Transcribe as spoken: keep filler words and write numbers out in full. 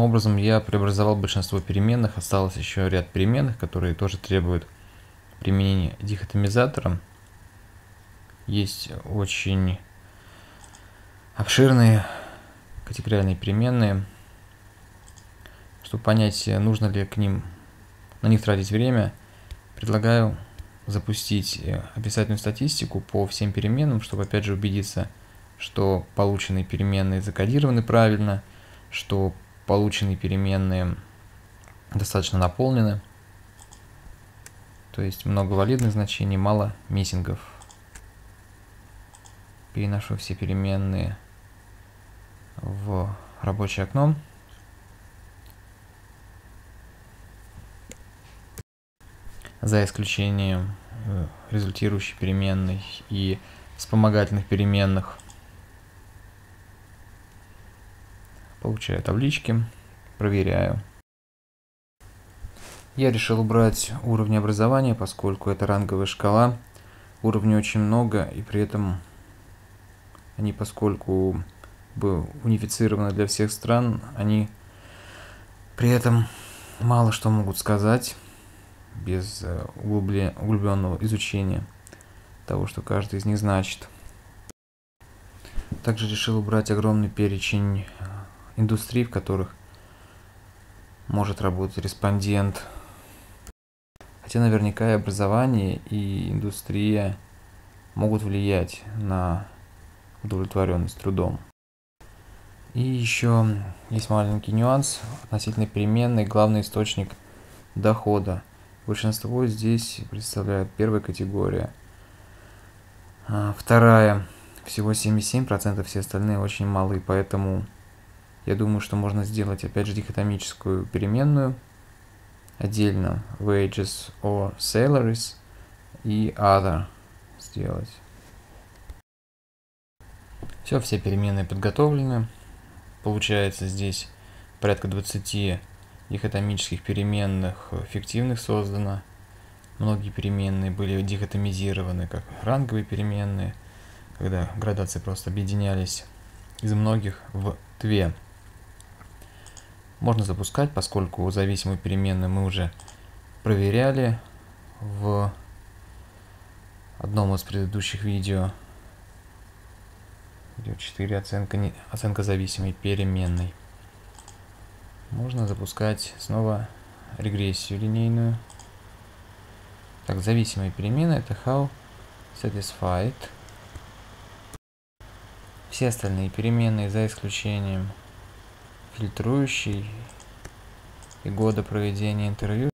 Таким образом, я преобразовал большинство переменных. Осталось еще ряд переменных, которые тоже требуют применения дихотомизатора. Есть очень обширные категориальные переменные. Чтобы понять, нужно ли к ним на них тратить время, предлагаю запустить описательную статистику по всем переменным, чтобы опять же убедиться, что полученные переменные закодированы правильно, что полученные переменные достаточно наполнены, то есть много валидных значений, мало миссингов. Переношу все переменные в рабочее окно. За исключением результирующей переменной и вспомогательных переменных. Получаю таблички, проверяю. Я решил убрать уровни образования, поскольку это ранговая шкала. Уровней очень много, и при этом они, поскольку бы унифицированы для всех стран, они при этом мало что могут сказать без углубленного изучения того, что каждый из них значит. Также решил убрать огромный перечень индустрий, в которых может работать респондент. Хотя наверняка и образование, и индустрия могут влиять на удовлетворенность трудом. И еще есть маленький нюанс относительно переменной, главный источник дохода. Большинство здесь представляют первая категория, а вторая всего семьдесят семь процентов, все остальные очень малы, поэтому я думаю, что можно сделать опять же дихотомическую переменную отдельно wages or salaries и other сделать. Все, все переменные подготовлены. Получается здесь порядка двадцати дихотомических переменных фиктивных создано. Многие переменные были дихотомизированы как ранговые переменные, когда градации просто объединялись из многих в две. Можно запускать, поскольку зависимую переменную мы уже проверяли в одном из предыдущих видео. Видео четыре, оценка, не, оценка зависимой переменной. Можно запускать снова регрессию линейную. Так, зависимые переменные это how satisfied. Все остальные переменные, за исключением фильтрующей и года проведения интервью,